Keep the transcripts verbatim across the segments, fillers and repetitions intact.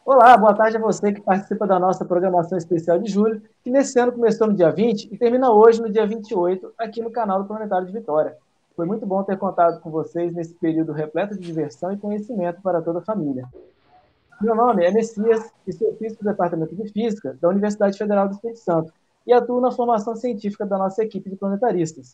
Olá, boa tarde a você que participa da nossa programação especial de julho, que nesse ano começou no dia vinte e termina hoje, no dia vinte e oito, aqui no canal do Planetário de Vitória. Foi muito bom ter contato com vocês nesse período repleto de diversão e conhecimento para toda a família. Meu nome é Messias e sou físico do Departamento de Física da Universidade Federal do Espírito Santo e atuo na formação científica da nossa equipe de planetaristas.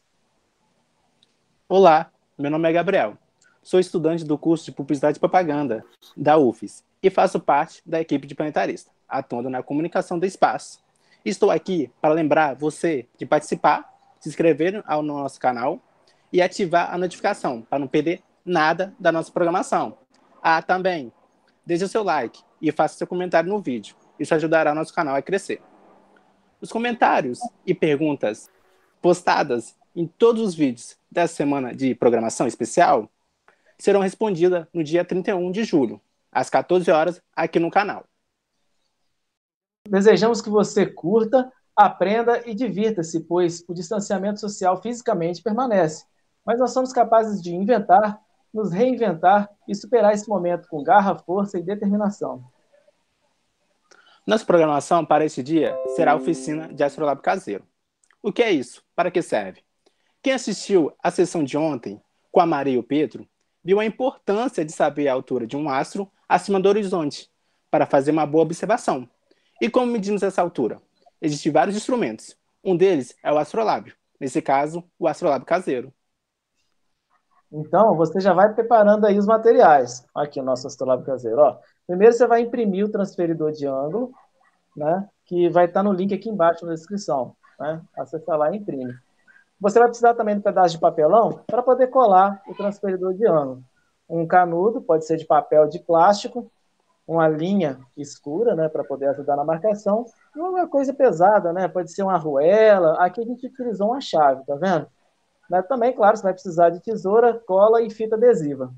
Olá, meu nome é Gabriel. Sou estudante do curso de Publicidade e Propaganda da U F E S e faço parte da equipe de planetarista, atuando na comunicação do espaço. Estou aqui para lembrar você de participar, se inscrever no nosso canal e ativar a notificação para não perder nada da nossa programação. Ah, também, deixe o seu like e faça seu comentário no vídeo. Isso ajudará o nosso canal a crescer. Os comentários e perguntas postadas em todos os vídeos dessa semana de programação especial serão respondidas no dia trinta e um de julho, às quatorze horas, aqui no canal. Desejamos que você curta, aprenda e divirta-se, pois o distanciamento social fisicamente permanece. Mas nós somos capazes de inventar, nos reinventar e superar esse momento com garra, força e determinação. Nossa programação para este dia será a oficina de Astrolábio Caseiro. O que é isso? Para que serve? Quem assistiu à sessão de ontem com a Maria e o Pedro viu a importância de saber a altura de um astro acima do horizonte para fazer uma boa observação. E como medimos essa altura? Existem vários instrumentos. Um deles é o astrolábio. Nesse caso, o astrolábio caseiro. Então, você já vai preparando aí os materiais. Aqui o nosso astrolábio caseiro. Ó. Primeiro você vai imprimir o transferidor de ângulo, né, que vai estar no link aqui embaixo na descrição. Né? Acessa lá e imprime. Você vai precisar também de um pedaço de papelão para poder colar o transferidor de ângulo. Um canudo, pode ser de papel de plástico, uma linha escura, né, para poder ajudar na marcação, e uma coisa pesada, né, pode ser uma arruela. Aqui a gente utilizou uma chave, tá vendo? Né, também, claro, você vai precisar de tesoura, cola e fita adesiva.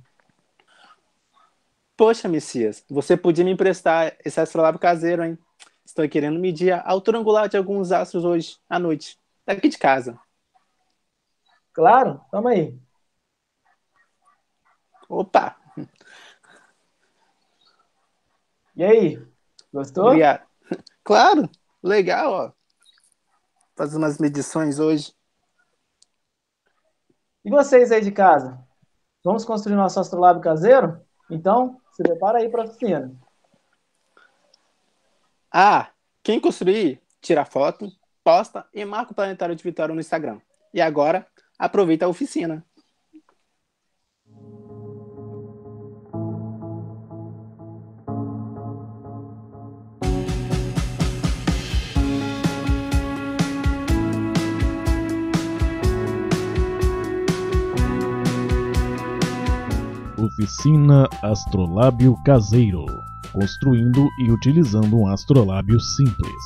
Poxa, Messias, você podia me emprestar esse astrolábio caseiro, hein? Estou querendo medir a altura angular de alguns astros hoje, à noite, daqui de casa. Claro, tamo aí. Opa! E aí, gostou? Obrigado. Claro, legal, ó. Fazer umas medições hoje. E vocês aí de casa? Vamos construir nosso astrolábio caseiro? Então, se prepara aí para a oficina. Ah, quem construir, tira foto, posta e marca o Planetário de Vitória no Instagram. E agora, aproveita a oficina. Oficina Astrolábio Caseiro, construindo e utilizando um astrolábio simples.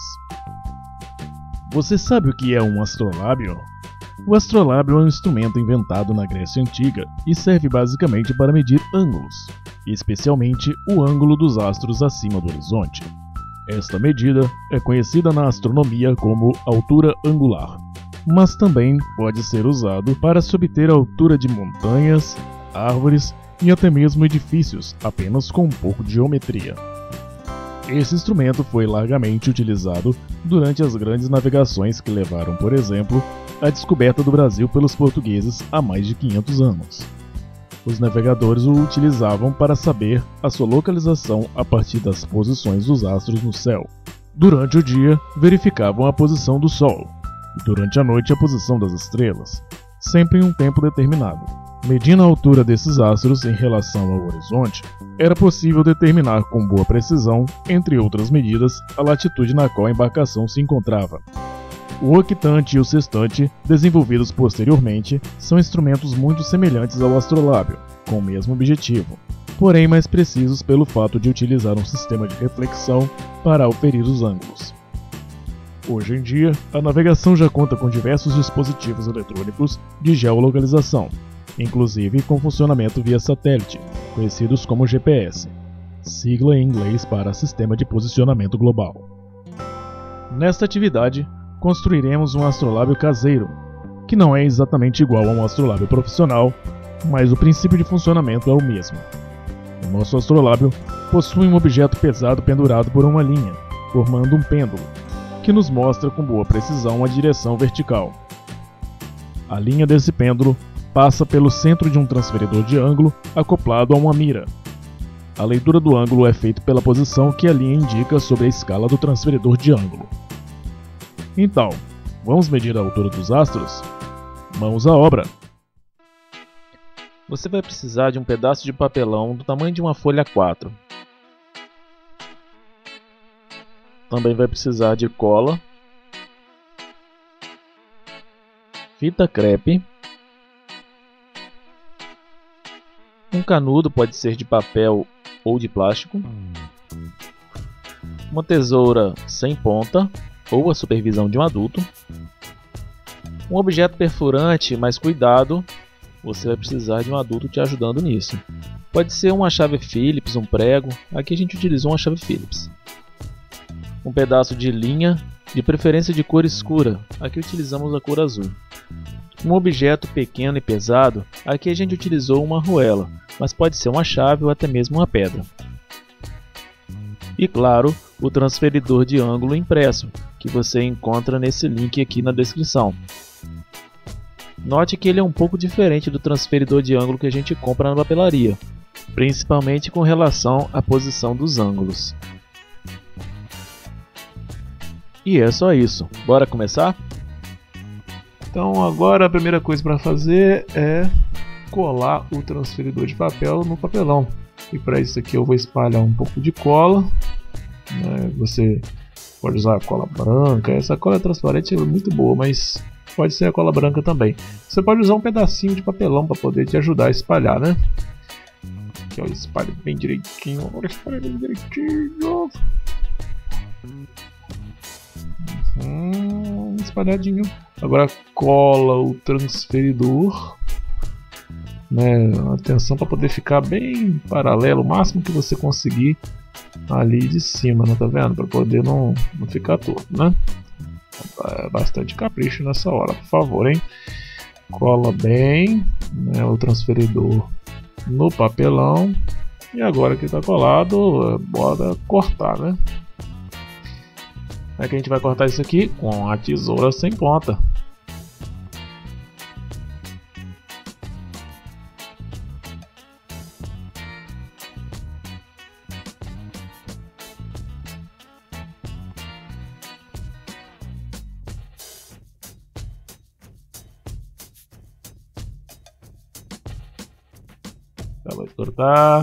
Você sabe o que é um astrolábio? O astrolábio é um instrumento inventado na Grécia Antiga e serve basicamente para medir ângulos, especialmente o ângulo dos astros acima do horizonte. Esta medida é conhecida na astronomia como altura angular, mas também pode ser usado para se obter a altura de montanhas, árvores e até mesmo edifícios, apenas com um pouco de geometria. Esse instrumento foi largamente utilizado durante as grandes navegações que levaram, por exemplo, à descoberta do Brasil pelos portugueses há mais de quinhentos anos. Os navegadores o utilizavam para saber a sua localização a partir das posições dos astros no céu. Durante o dia, verificavam a posição do Sol, e durante a noite a posição das estrelas, sempre em um tempo determinado. Medindo a altura desses astros em relação ao horizonte, era possível determinar com boa precisão, entre outras medidas, a latitude na qual a embarcação se encontrava. O octante e o sextante, desenvolvidos posteriormente, são instrumentos muito semelhantes ao astrolábio, com o mesmo objetivo, porém mais precisos pelo fato de utilizar um sistema de reflexão para auferir os ângulos. Hoje em dia, a navegação já conta com diversos dispositivos eletrônicos de geolocalização, inclusive com funcionamento via satélite, conhecidos como G P S, sigla em inglês para Sistema de Posicionamento Global. Nesta atividade, construiremos um astrolábio caseiro, que não é exatamente igual a um astrolábio profissional, mas o princípio de funcionamento é o mesmo. O nosso astrolábio possui um objeto pesado pendurado por uma linha, formando um pêndulo, que nos mostra com boa precisão a direção vertical. A linha desse pêndulo passa pelo centro de um transferidor de ângulo acoplado a uma mira. A leitura do ângulo é feita pela posição que a linha indica sobre a escala do transferidor de ângulo. Então, vamos medir a altura dos astros? Mãos à obra! Você vai precisar de um pedaço de papelão do tamanho de uma folha A quatro. Também vai precisar de cola, fita crepe, um canudo, pode ser de papel ou de plástico, uma tesoura sem ponta ou a supervisão de um adulto, um objeto perfurante, mas cuidado, você vai precisar de um adulto te ajudando nisso. Pode ser uma chave Phillips, um prego, aqui a gente utilizou uma chave Phillips. Um pedaço de linha, de preferência de cor escura, aqui utilizamos a cor azul. Um objeto pequeno e pesado, aqui a gente utilizou uma arruela, mas pode ser uma chave ou até mesmo uma pedra. E claro, o transferidor de ângulo impresso, que você encontra nesse link aqui na descrição. Note que ele é um pouco diferente do transferidor de ângulo que a gente compra na papelaria, principalmente com relação à posição dos ângulos. E é só isso. Bora começar? Então agora a primeira coisa para fazer é colar o transferidor de papel no papelão. E para isso aqui eu vou espalhar um pouco de cola. Né? Você pode usar a cola branca. Essa cola transparente é muito boa, mas pode ser a cola branca também. Você pode usar um pedacinho de papelão para poder te ajudar a espalhar, né? Aqui, ó, espalha bem direitinho. Agora espalha bem direitinho. Hum, espalhadinho. Agora cola o transferidor, né? Atenção para poder ficar bem paralelo, o máximo que você conseguir ali de cima, né? Tá vendo? Para poder não, não ficar torto, né? Bastante capricho nessa hora, por favor, hein? Cola bem, né, o transferidor no papelão. E agora que está colado, bora cortar, né? É que a gente vai cortar isso aqui com a tesoura sem ponta. Acabou de cortar.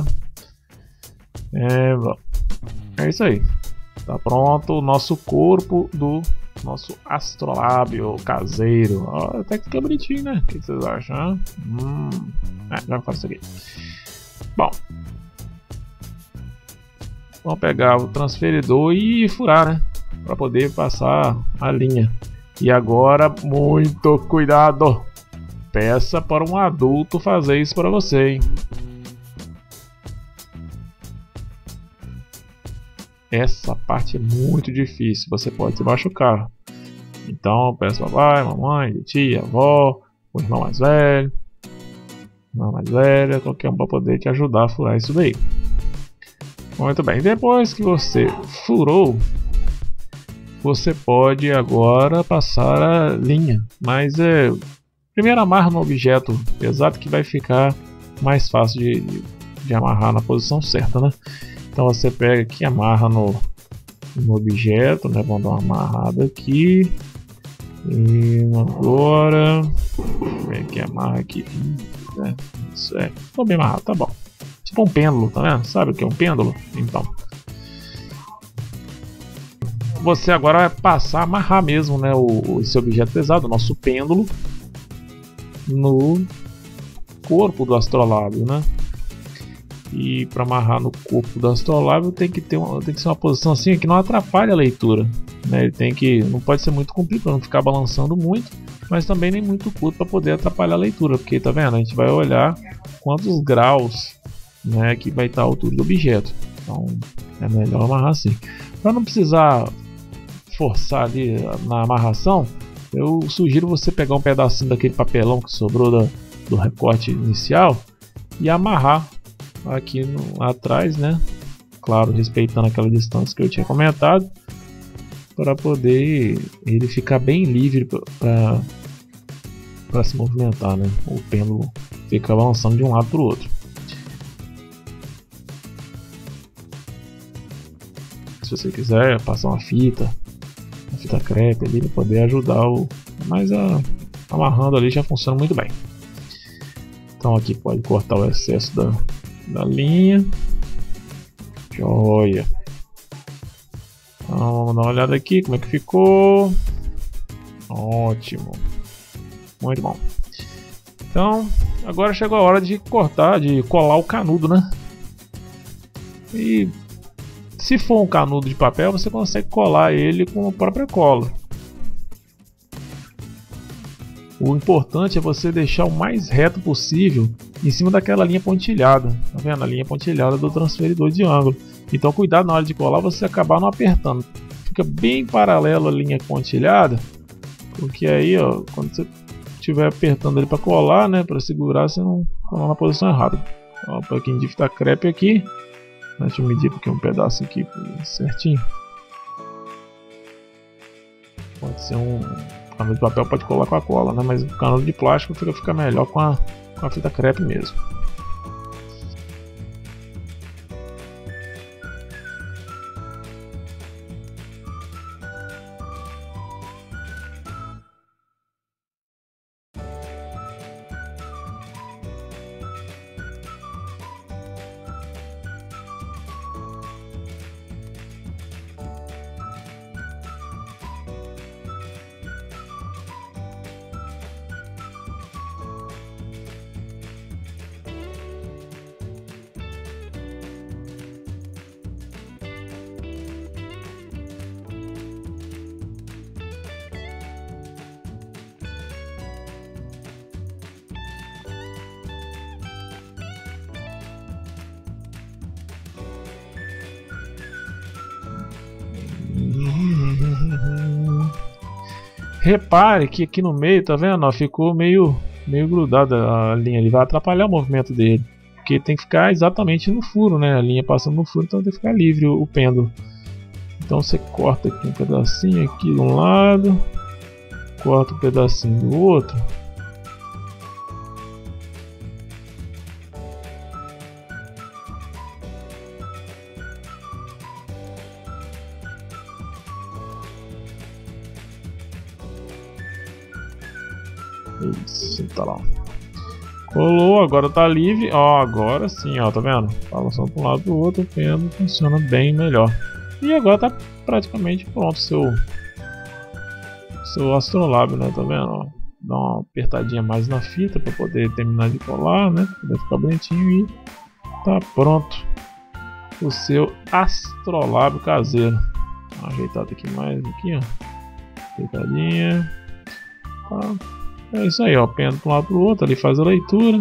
É, bom. É isso aí. Tá pronto o nosso corpo do nosso astrolábio caseiro. Ó, até que fica bonitinho, né? O que vocês acham? Hum, é, já faço isso aqui. Bom, vamos pegar o transferidor e furar, né? Para poder passar a linha. E agora, muito cuidado! Peça para um adulto fazer isso para você, hein? Essa parte é muito difícil, você pode se machucar. Então peça papai, mamãe, tia, avó, o irmão mais velho, irmã mais velha, qualquer um para poder te ajudar a furar isso daí. Muito bem, depois que você furou, você pode agora passar a linha. Mas é, primeiro amarra no objeto pesado que vai ficar mais fácil de, de, de amarrar na posição certa, né? Então você pega aqui, amarra no, no objeto, né? Vamos dar uma amarrada aqui. E agora, vem aqui, amarra aqui. Né? Isso é, tô bem amarrado, tá bom. Tipo um pêndulo, tá vendo? Sabe o que é um pêndulo? Então, você agora vai passar a amarrar mesmo, né? O, esse objeto pesado, o nosso pêndulo, no corpo do astrolábio, né? E para amarrar no corpo do astrolábio tem que ter uma, tem que ser uma posição assim que não atrapalhe a leitura, né? Ele tem que, não pode ser muito comprido para não ficar balançando muito, mas também nem muito curto para poder atrapalhar a leitura, porque tá vendo? A gente vai olhar quantos graus, né, que vai estar a altura do objeto. Então é melhor amarrar assim. Para não precisar forçar ali na amarração, eu sugiro você pegar um pedacinho daquele papelão que sobrou da, do recorte inicial e amarrar aqui no, atrás, né, claro, respeitando aquela distância que eu tinha comentado, para poder ele ficar bem livre para para se movimentar, né? O pêndulo fica balançando de um lado para o outro. Se você quiser passar uma fita, uma fita crepe ali para poder ajudar o, mas a, amarrando ali já funciona muito bem. Então aqui pode cortar o excesso da, da linha. Joia. Então vamos dar uma olhada aqui como é que ficou. Ótimo. Muito bom. Então agora chegou a hora de cortar, de colar o canudo, né? E se for um canudo de papel, você consegue colar ele com a própria cola. O importante é você deixar o mais reto possível em cima daquela linha pontilhada. Tá vendo? A linha pontilhada do transferidor de ângulo. Então cuidado na hora de colar, você acabar não apertando. Fica bem paralelo à linha pontilhada, porque aí, ó, quando você estiver apertando ele para colar, né, para segurar, você não colar na posição errada. Ó, um pouquinho de fita crepe aqui. Deixa eu medir porque um pedaço aqui certinho. Pode ser um canudo de papel, pode colar com a cola, né? Mas o canudo de plástico fica, fica melhor com a, com a fita crepe mesmo. Repare que aqui no meio, tá vendo? Ó, ficou meio, meio grudada a linha ali, vai atrapalhar o movimento dele. Porque tem que ficar exatamente no furo, né? A linha passando no furo, então tem que ficar livre o, o pêndulo. Então você corta aqui um pedacinho aqui de um lado, corta um pedacinho do outro. Isso, tá lá. Colou, agora tá livre. Ó, agora sim, ó, tá vendo? Balançando para um lado pro outro, o pêndulo funciona bem melhor. E agora tá praticamente pronto o seu seu astrolábio, né? Tá vendo? Ó, dá uma apertadinha mais na fita para poder terminar de colar, né? Pra poder ficar bonitinho e tá pronto o seu astrolábio caseiro. Dá uma ajeitada aqui mais aqui, ó. Ajeitadinha. Tá. É isso aí, ó, pêndulo para um lado para o outro, ali faz a leitura.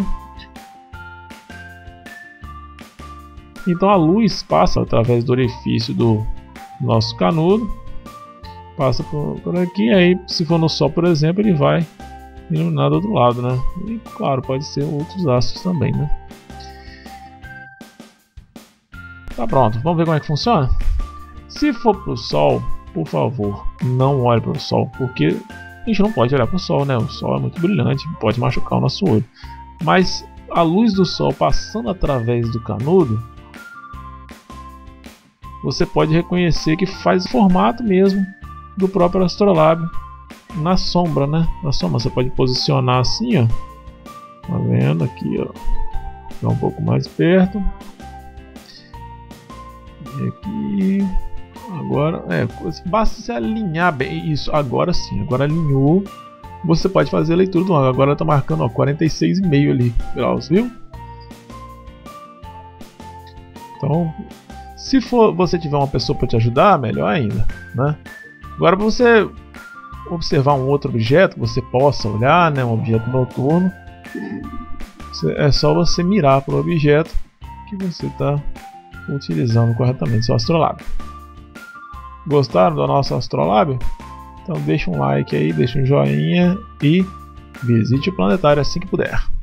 Então a luz passa através do orifício do nosso canudo, passa por, por aqui, aí se for no sol, por exemplo, ele vai iluminar do outro lado, né? E claro, pode ser outros astros também, né? Tá pronto, vamos ver como é que funciona? Se for para o sol, por favor, não olhe para o sol, porque a gente não pode olhar para o sol, né? O sol é muito brilhante, pode machucar o nosso olho. Mas a luz do sol passando através do canudo, você pode reconhecer que faz o formato mesmo do próprio astrolábio na sombra, né? Na sombra você pode posicionar assim, ó. Tá vendo aqui, ó? Ficar um pouco mais perto. E aqui. Agora, é, basta se alinhar bem. Isso, agora sim, agora alinhou. Você pode fazer a leitura do ângulo. Agora está marcando, ó, quarenta e seis vírgula cinco ali, graus, viu? Então, se for você tiver uma pessoa para te ajudar, melhor ainda, né? Agora, para você observar um outro objeto que você possa olhar, né, um objeto noturno, é só você mirar para o objeto que você está utilizando corretamente seu astrolábio. Gostaram do nosso astrolábio? Então deixa um like aí, deixa um joinha e visite o planetário assim que puder.